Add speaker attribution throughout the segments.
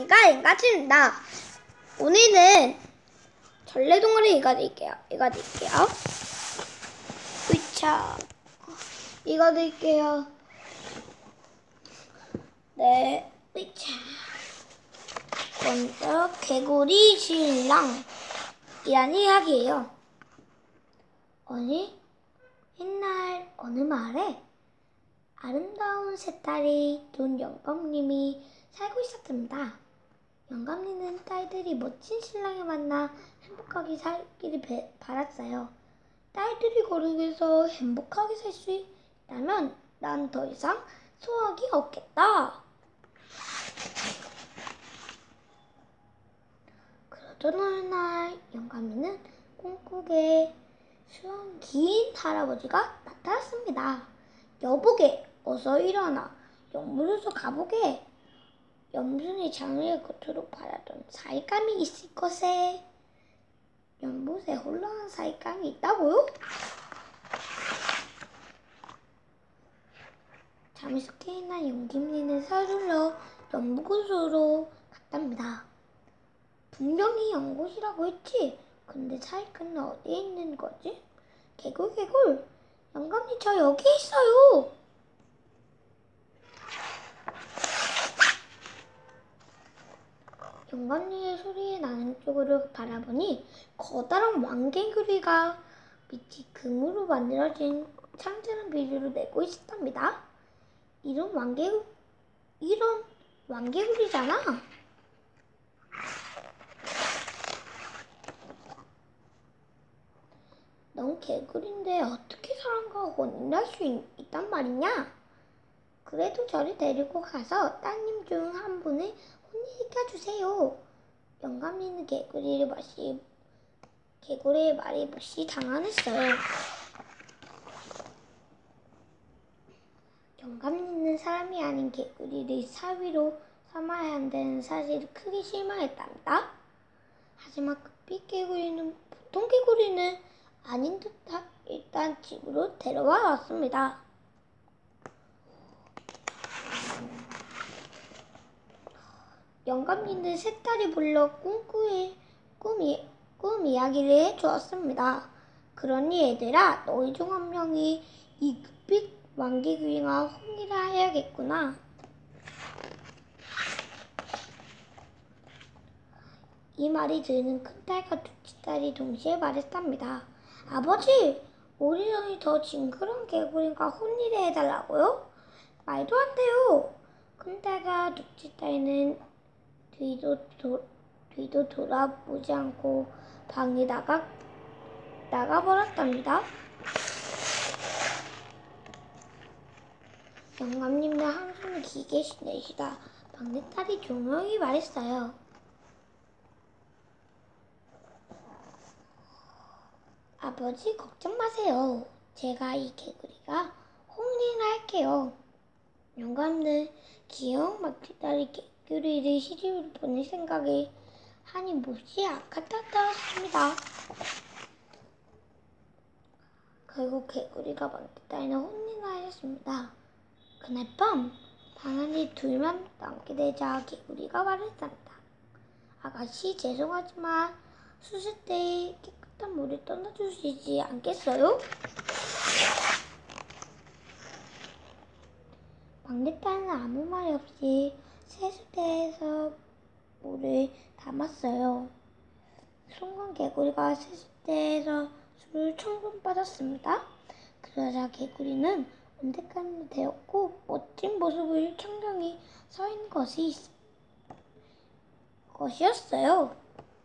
Speaker 1: 앵가입니다. 오늘은 전래동화를 읽어드릴게요. 으차. 읽어드릴게요. 네, 으차. 먼저 개구리 신랑이라는 이야기예요. 옛날 어느 마을에 아름다운 세 딸이 둔 영감님이 살고 있었답니다. 영감님은 딸들이 멋진 신랑을 만나 행복하게 살기를 바랐어요. 딸들이 거룩해서 행복하게 살 수 있다면 난 더 이상 소원이 없겠다. 그러던 어느 날 영감이는 꿈꾸게 수염 긴 할아버지가 나타났습니다. 여보게, 어서 일어나. 연못에서 가보게. 염순이 장을 그토록 바라던 사익감이 있을 것에. 연못에 홀로한 사익감이 있다고요? 잠에서 깨어난 영감이는 서둘러 연못으로 갔답니다. 분명히 연못이라고 했지. 근데 사익감은 어디에 있는 거지? 개굴, 영감님 저 여기 있어요. 영감님의 소리에 나는 쪽으로 바라보니 커다란 왕개구리가 밑이 금으로 만들어진 창자는 비주로 내고 있었답니다. 이런 왕개구리잖아. 넌 개구리인데 어떻게 사람과 혼인할 수 있단 말이냐? 그래도 저를 데리고 가서 따님 중 한 분을 혼인시켜주세요. 영감님은 개구리의 말이 몹시 당황했어요. 영감님은 사람이 아닌 개구리를 사위로 삼아야 한다는 사실을 크게 실망했답니다. 하지만 급히 개구리는 보통 개구리는 아닌 듯 일단 집으로 데려와 왔습니다. 영감님은 세 딸이 불러 꿈 이야기를 해주었습니다. 그러니 얘들아, 너희 중 한 명이 이 급빛 왕개구리와 혼인을 해야겠구나. 이 말이 들은 큰딸과 둘째 딸이 동시에 말했답니다. 아버지, 우리 형이 더 징그러운 개구리가 혼인을 해달라고요? 말도 안 돼요. 큰딸과 둘째 딸은 뒤도 돌아보지 않고 방에 나가버렸답니다. 영감님은 한숨을 길게 내쉬다 막내딸이 조용히 말했어요. 아버지, 걱정 마세요. 제가 이 개구리가 혼인을 할게요. 영감은 귀여운 막내딸이 개구리를 시집으로 보낼 생각에 한이 몹시 아까웠습니다. 결국 개구리가 막내딸과 혼인을 하였습니다. 그날 밤 방 안에 둘만 남게 되자 개구리가 말했답니다. 아가씨, 죄송하지만 수술 때 깨끗한 물을 떠나주시지 않겠어요? 막내딸은 아무 말 없이 세수대에서 물을 담았어요. 순간 개구리가 세수대에서 술을 충분 빠졌습니다. 그러자 개구리는 온데간데 되었고 멋진 모습을 청량히 서 있는 것이었어요.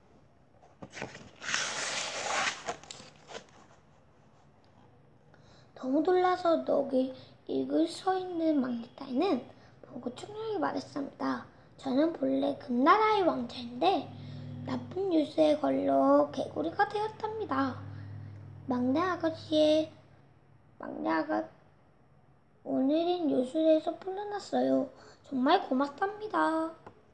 Speaker 1: 너무 놀라서 넋이 일글 서 있는 막내딸은 보고 청량히 말했습니다. 저는 본래 금나라의 왕자인데 나쁜 유수에 걸려 개구리가 되었답니다. 막내 아가 오늘은 요술에서 풀려났어요. 정말 고맙답니다.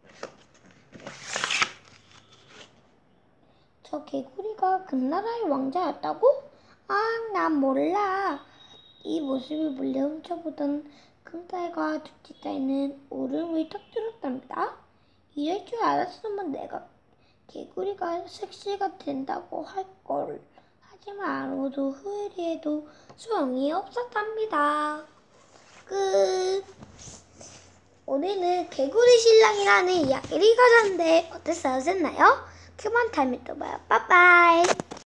Speaker 1: 저 개구리가 금나라의 왕자였다고? 난 몰라. 이 모습을 몰래 훔쳐보던 큰딸과 둘째 딸은 울음을 터뜨렸답니다. 이럴 줄 알았으면 내가 개구리가 섹시가 된다고 할걸. 하지만 아무도 후회해도 소용이 없었답니다. 끝. 오늘은 개구리 신랑이라는 이야기를 가졌는데 어땠어요? 재밌나요? 그만 다음에 또 봐요. 빠빠이.